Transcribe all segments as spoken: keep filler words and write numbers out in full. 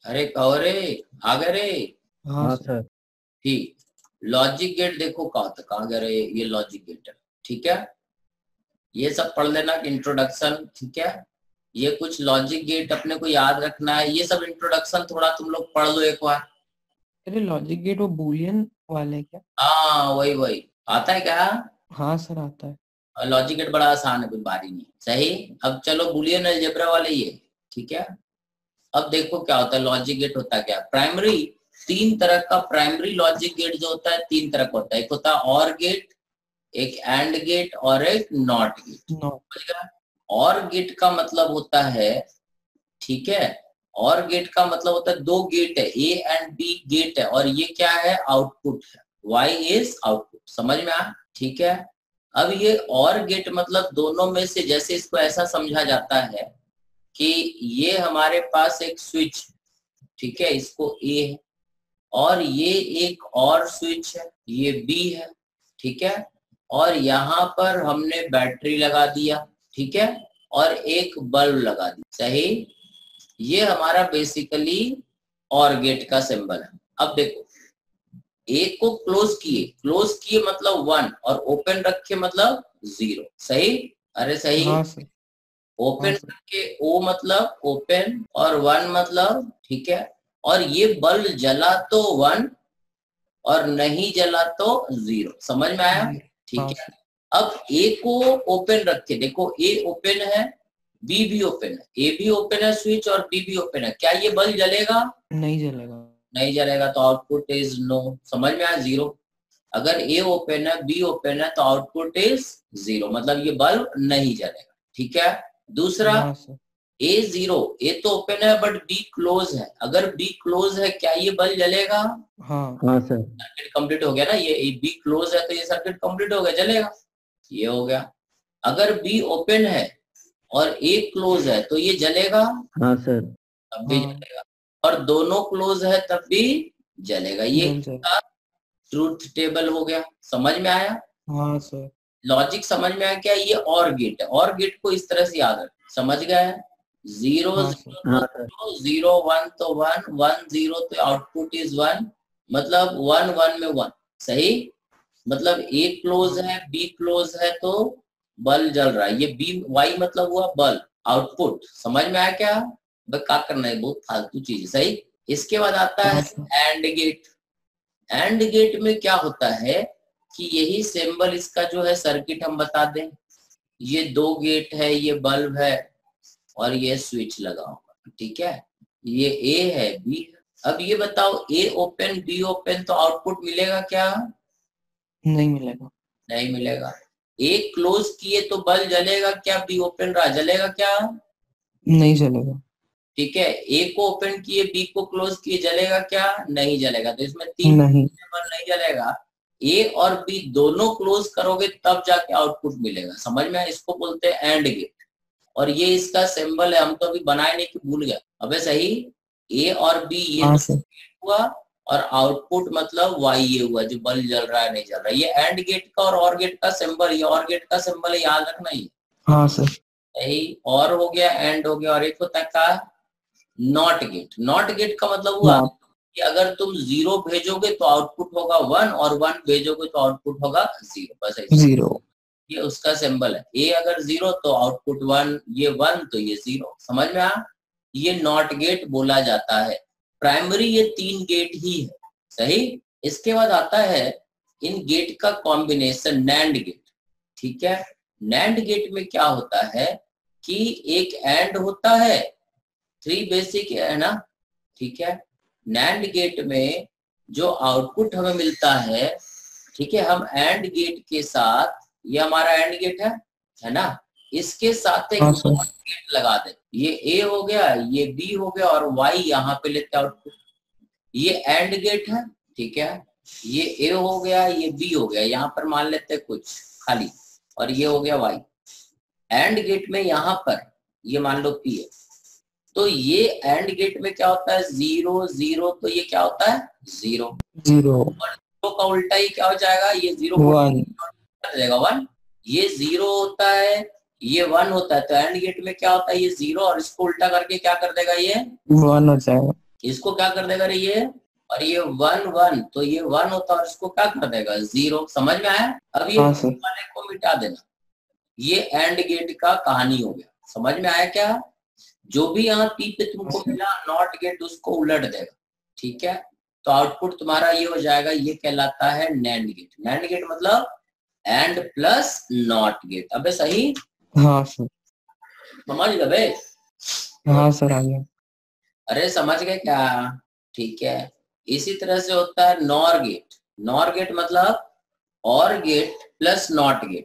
अरे कहो रे, आ गए रे। हाँ हाँ सर। सर। ठीक। लॉजिक गेट देखो कहाँ तक, कहाँ गए रे, ये लॉजिक गेट है। ठीक है, ये सब पढ़ लेना इंट्रोडक्शन। ठीक है, ये कुछ लॉजिक गेट अपने को याद रखना है, ये सब इंट्रोडक्शन थोड़ा तुम लोग पढ़ लो एक बार। अरे लॉजिक गेट वो बूलियन वाले हैं क्या? हाँ वही वही, आता है क्या? हाँ सर आता है। और लॉजिक गेट बड़ा आसान है, कोई भारी नहीं। सही। अब चलो बुलियन अलजेब्रा वाले ये। ठीक है, अब देखो क्या होता है लॉजिक गेट। होता क्या प्राइमरी, तीन तरह का प्राइमरी लॉजिक गेट जो होता है, तीन तरह का होता है। एक होता है और गेट, एक एंड गेट और एक नॉट गेट। नौ। और गेट का मतलब होता है, ठीक है, और गेट का मतलब होता है दो गेट है, ए एंड बी गेट है, और ये क्या है, आउटपुट है, वाई इज आउटपुट। समझ में आ? ठीक है। अब ये और गेट मतलब दोनों में से, जैसे इसको ऐसा समझा जाता है कि ये हमारे पास एक स्विच, ठीक है, इसको ए है, और ये एक और स्विच है, ये बी है। ठीक है, और यहाँ पर हमने बैटरी लगा दिया, ठीक है, और एक बल्ब लगा दिया। सही। ये हमारा बेसिकली और गेट का सिंबल है। अब देखो, ए को क्लोज किए, क्लोज किए मतलब वन, और ओपन रखे मतलब जीरो। सही। अरे सही। हाँ सर। ओपन हाँ सर। रखे, ओ मतलब ओपन, और वन मतलब, ठीक है, और ये बल्ब जला तो वन, और नहीं जला तो जीरो। समझ में आया? जी। ठीक हाँ है। सर। अब ए को ओपन रखे, देखो ए ओपन है, बी भी ओपन है, ए भी ओपन है स्विच, और बी भी ओपन है, क्या ये बल्ब जलेगा? नहीं जलेगा। नहीं जलेगा, तो आउटपुट इज नो। समझ में आया? जीरो। अगर ए ओपन है, बी ओपन है, तो आउटपुट इज जीरो, मतलब ये बल्ब नहीं जलेगा। ठीक है। दूसरा, हाँ सर। ए जीरो, ए तो ओपन है बट बी क्लोज है, अगर बी क्लोज है क्या ये बल्ब जलेगा? हाँ। हाँ सर। सर्किट कंप्लीट हो गया ना, ये बी क्लोज है तो ये सर्किट कंप्लीट हो गया, जलेगा। ये हो गया। अगर बी ओपन है और ए क्लोज है तो ये जलेगा, हाँ सर। तब भी हाँ जलेगा, और दोनों क्लोज है तब भी जलेगा। ये जल जाए। ट्रूथ टेबल हो गया। समझ में आया? हाँ सर। लॉजिक समझ में आया क्या? ये और गेट है, और गेट को इस तरह से याद रख। समझ गए? जीरो हाँ सर। जीरो हाँ तो सर। जीरो, जीरो वन तो वन, वन जीरो तो आउटपुट इज वन, मतलब वन वन में वन। सही। मतलब ए क्लोज हाँ है, बी क्लोज है, तो बल्ब जल रहा है। ये बी वाई मतलब हुआ बल्ब, आउटपुट। समझ में आया क्या? भाई क्या करना है, बहुत फालतू चीज है। सही। इसके बाद आता है हाँ sir. And gate. And gate में क्या होता है कि यही सिंबल इसका जो है सर्किट हम बता दें। ये दो गेट है, ये बल्ब है, और ये स्विच लगा होगा। ठीक है, ये ए है, बी है। अब ये बताओ, ए ओपन बी ओपन, तो आउटपुट मिलेगा क्या? नहीं मिलेगा। नहीं मिलेगा। ए क्लोज किए तो बल्ब जलेगा क्या? बी ओपन रहा, जलेगा क्या? नहीं जलेगा। ठीक है, ए को ओपन किए बी को क्लोज किए, जलेगा क्या? नहीं जलेगा। तो इसमें तीन नहीं। बल्ब नहीं जलेगा। ए और बी दोनों क्लोज करोगे तब जाके आउटपुट मिलेगा। समझ में आया? इसको बोलते हैं एंड गेट, और ये इसका सिंबल है। हम तो अभी बनाए नहीं कि भूल गया। अबे सही। ए और बी ये हाँ दो सर। हुआ, और आउटपुट मतलब वाई ये हुआ, जो बल्ब जल रहा है नहीं जल रहा है। ये एंड गेट का और और गेट का सिंबल, ये और गेट का सिंबल है, याद रखना। ये हाँ सर। सही। और हो गया, एंड हो गया, और एक होता का नॉट गेट। नॉट गेट का मतलब हुआ नॉट। कि अगर तुम जीरो भेजोगे तो आउटपुट होगा वन, और वन भेजोगे तो आउटपुट होगा जीरो। बस ऐसे। जीरो। ये उसका सिंबल है। ए अगर जीरो तो आउटपुट वन, ये वन तो ये जीरो। समझ में आ? ये नॉट गेट बोला जाता है। प्राइमरी ये तीन गेट ही है। सही। इसके बाद आता है इन गेट का कॉम्बिनेशन, नैंड गेट। ठीक है, नैंड गेट में क्या होता है कि एक एंड होता है, थ्री बेसिक है ना। ठीक है, नैंड गेट में जो आउटपुट हमें मिलता है, ठीक है, हम एंड गेट के साथ, ये हमारा एंड गेट है है ना, इसके साथ एक हाँ सर। गेट लगा दे। ये ए हो गया, ये बी हो गया, और वाई यहाँ पे लेते आउटपुट। ये एंड गेट है। ठीक है, ये ए हो गया, ये बी हो गया, यहाँ पर मान लेते कुछ खाली, और ये हो गया वाई। एंड गेट में यहाँ पर ये मान लो पी है, तो ये एंड गेट में क्या होता है, जीरो जीरो, तो ये क्या होता है, जीरो। जीरो। और जीरो का उल्टा ही क्या हो जाएगा, ये जीरो को वन। कर देगा वन। ये जीरो होता है, ये वन होता है, तो एंड गेट में क्या होता है, ये जीरो, और इसको उल्टा करके क्या कर देगा, ये वन हो जाएगा। इसको क्या कर देगा रे ये, और ये वन वन, तो ये वन होता है और इसको क्या कर देगा जीरो। समझ में आया? अब ये हाँ बी सर। वाले को मिटा देना। ये एंड गेट का कहानी हो गया। समझ में आया क्या? जो भी यहाँ पी पे तुमको मिला नॉट गेट उसको उलट देगा। ठीक है, तो आउटपुट तुम्हारा ये हो जाएगा, ये कहलाता है नैंड गेट। नैंड गेट मतलब एंड प्लस नॉट गेट। अबे सही? हाँ सर। समझ गए बे? हाँ सर, आ गया। अरे समझ गए क्या? ठीक है, इसी तरह से होता है नॉर गेट। नॉर गेट मतलब or gate plus not gate,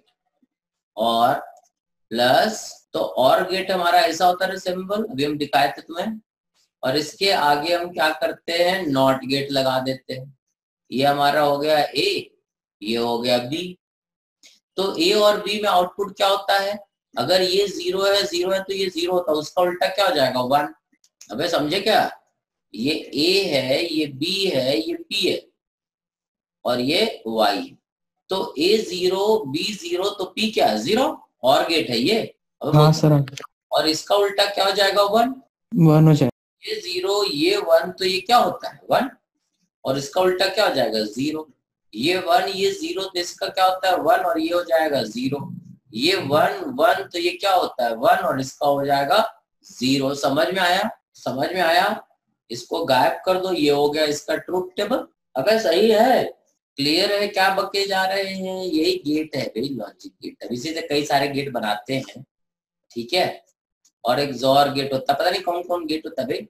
or plus, तो और गेट हमारा ऐसा होता है सिंबल, अभी हम दिखाए थे तुम्हें, और इसके आगे हम क्या करते हैं, नॉट गेट लगा देते हैं। ये हमारा हो गया ए, ये हो गया बी। तो ए और बी में आउटपुट क्या होता है, अगर ये जीरो है जीरो है तो ये जीरो होता है, उसका उल्टा क्या हो जाएगा, वन। अबे समझे क्या? ये ए है, ये बी है, ये पी है, और ये वाई। तो ए जीरो बी जीरो तो पी क्या है, जीरो, और गेट है ये। अब हाँ सर, आ गया। और इसका उल्टा क्या हो जाएगा, वन। वन हो जाए। ये जीरो ये वन, तो ये क्या होता है, वन, और इसका उल्टा क्या हो जाएगा, जीरो। ये वन ये जीरो, तो इसका क्या होता है, वन, और ये हो जाएगा जीरो। ये वन वन, तो ये क्या होता है, वन, और इसका हो जाएगा जीरो। समझ में आया? समझ में आया? इसको गायब कर दो, ये हो गया इसका ट्रूथ टेबल। अगर सही है, क्लियर है, क्या बके जा रहे हैं, यही गेट है भाई, लॉजिक गेट। अब इसी से कई सारे गेट बनाते हैं। ठीक है, और एक जोर गेट होता है, पता नहीं कौन कौन गेट होता है भाई।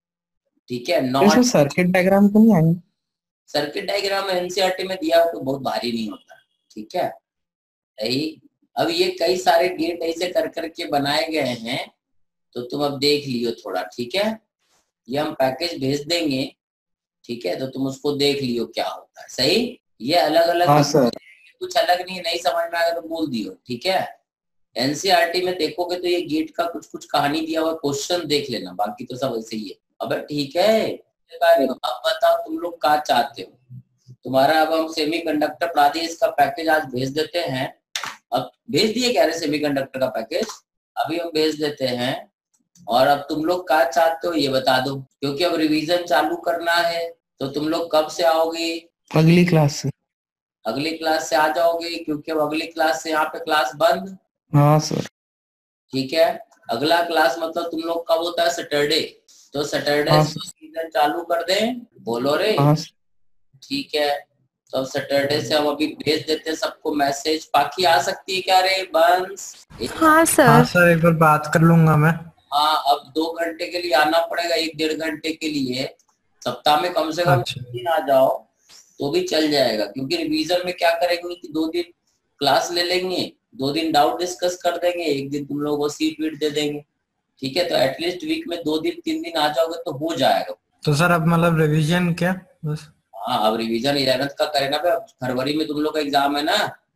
ठीक है, नॉट सर्किट डायग्राम तो नहीं आया? सर्किट डायग्राम एनसीईआरटी में दिया तो बहुत भारी नहीं होता। ठीक है, यही। अब ये कई सारे गेट ऐसे कर करके बनाए गए हैं, तो तुम अब देख लियो थोड़ा। ठीक है, ये हम पैकेज भेज देंगे। ठीक है, तो तुम उसको देख लियो क्या होता है। सही, ये अलग अलग हाँ सर। कुछ अलग नहीं, नहीं समझ में आएगा तो बोल दियो। ठीक है, एनसीईआरटी में देखोगे तो ये गेट का कुछ कुछ कहानी दिया हुआ, क्वेश्चन देख लेना, बाकी तो सब ऐसे ही है। अब ठीक है, अब बताओ तुम लोग क्या चाहते हो। तुम्हारा अब हम सेमी कंडक्टर पढ़ा दिए, इसका पैकेज आज भेज देते हैं। अब भेज दिए क्या, सेमी कंडक्टर का पैकेज अभी हम भेज देते हैं। और अब तुम लोग क्या चाहते हो ये बता दो, क्योंकि अब रिवीजन चालू करना है। तो तुम लोग कब से आओगे? अगली क्लास से। अगली क्लास से आ जाओगे, क्योंकि अब अगली क्लास से यहाँ पे क्लास बंद। हाँ सर। ठीक है, अगला क्लास मतलब तुम लोग कब होता है, सैटरडे। तो सैटरडे हाँ से रिवीजन चालू कर दें, बोलो रे। हाँ। ठीक है, तो अब सैटरडे से हम अभी भेज देते हैं सबको मैसेज। बाकी आ सकती है क्या रे बंस? हाँ सर। हाँ सर, एक बार बात कर लूंगा मैं। हाँ, अब दो घंटे के लिए आना पड़ेगा, एक डेढ़ घंटे के लिए। सप्ताह में कम से कम अच्छा। दिन आ जाओ तो भी चल जाएगा, क्योंकि रिवीजन में क्या करेंगे कि दो दिन क्लास ले लेंगे, दो दिन डाउट डिस्कस कर देंगे, एक दिन तुम लोगों को सीट वीट दे देंगे। ठीक है, तो एटलीस्ट वीक में दो दिन तीन दिन आ जाओगे तो हो जाएगा। तो सर अब मतलब रिवीजन क्या बस? हाँ, अब रिवीजन इलेवेंथ का करेगा ना, फरवरी में तुम लोग का एग्जाम है ना।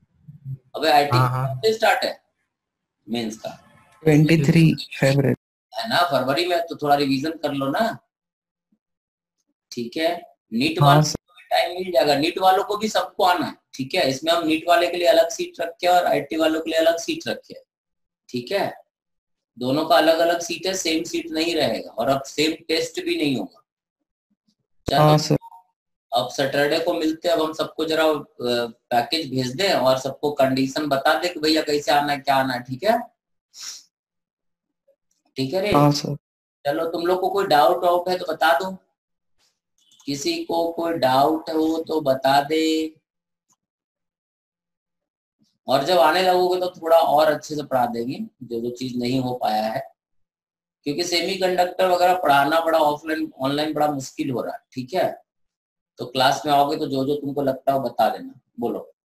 अबे आईटी हाँ हाँ स्टार्ट है मेंस का, तेईस फरवरी है ना, फरवरी में, तो थोड़ा रिवीजन कर लो ना। ठीक है, नीट हाँ वालों सर। को टाइम मिल जाएगा, नीट वालों को भी सबको आना है। ठीक है, इसमें हम नीट वाले के लिए अलग सीट रखे और आईटी वालों के लिए अलग सीट रखे। ठीक है, दोनों का अलग अलग सीट है, सेम सीट नहीं रहेगा, और अब सेम टेस्ट भी नहीं होगा। हाँ चलो, सर। अब सैटरडे को मिलते हैं। अब हम सबको जरा पैकेज भेज दें और सबको कंडीशन बता दे कि भैया कैसे आना है, क्या आना है। ठीक है, ठीक है रे। हाँ सर। चलो, तुम लोग को कोई डाउट वाउट है तो बता दो, किसी को कोई डाउट हो तो बता दे। और जब आने लगोगे तो थोड़ा और अच्छे से पढ़ा देंगे, जो जो चीज नहीं हो पाया है, क्योंकि सेमी कंडक्टर वगैरह पढ़ाना बड़ा ऑफलाइन ऑनलाइन बड़ा मुश्किल हो रहा है। ठीक है, तो क्लास में आओगे तो जो जो तुमको लगता है वो बता देना। बोलो।